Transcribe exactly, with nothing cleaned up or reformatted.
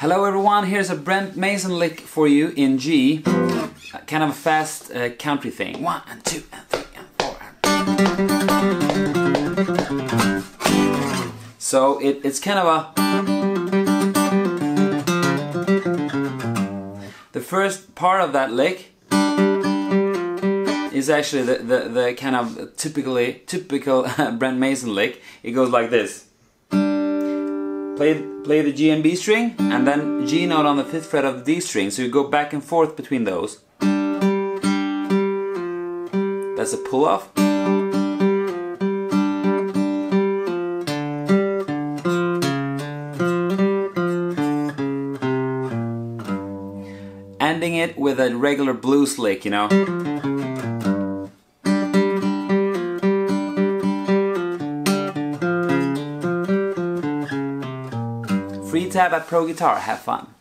Hello everyone, here's a Brent Mason lick for you in G. Uh, kind of a fast uh, country thing. One and two and three and four. And... So it, it's kind of a... The first part of that lick is actually the, the, the kind of typically typical Brent Mason lick. It goes like this. Play, play the G and B string, and then G note on the fifth fret of the D string, so you go back and forth between those. That's a pull-off. Ending it with a regular blues lick, you know. Free tab at ProGuitar, have fun.